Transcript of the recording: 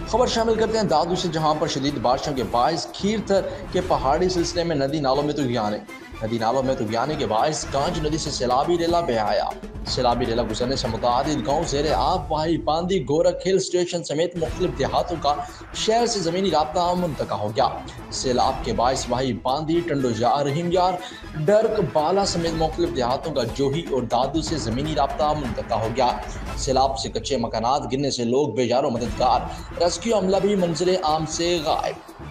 खबर शामिल करते हैं दादू से, जहां पर शदीद बारिशों के बायस खीरथर के पहाड़ी सिलसिले में नदी नालों में तूफान के बायस कांच नदी से सैलाबी रेला बह आया। सैलाबी रेला गुजरने से मुतादिद गाँव ज़ेरे आब वाही बांदी गोरख हिल स्टेशन समेत मुख्तलिफ देहातों का शहर से ज़मीनी राब्ता मुंतका हो गया। सैलाब के बायस वाही बांदी, टंडोजार, रहीम यार, डर्क, बाला समेत मुख्तलिफ देहातों का जोही और दादू से ज़मीनी राब्ता मुंतका हो गया। सैलाब से कच्चे मकानात गिरने से लोग बेजारो मददगार, रेस्क्यू अमला भी मंजरे आम से गायब।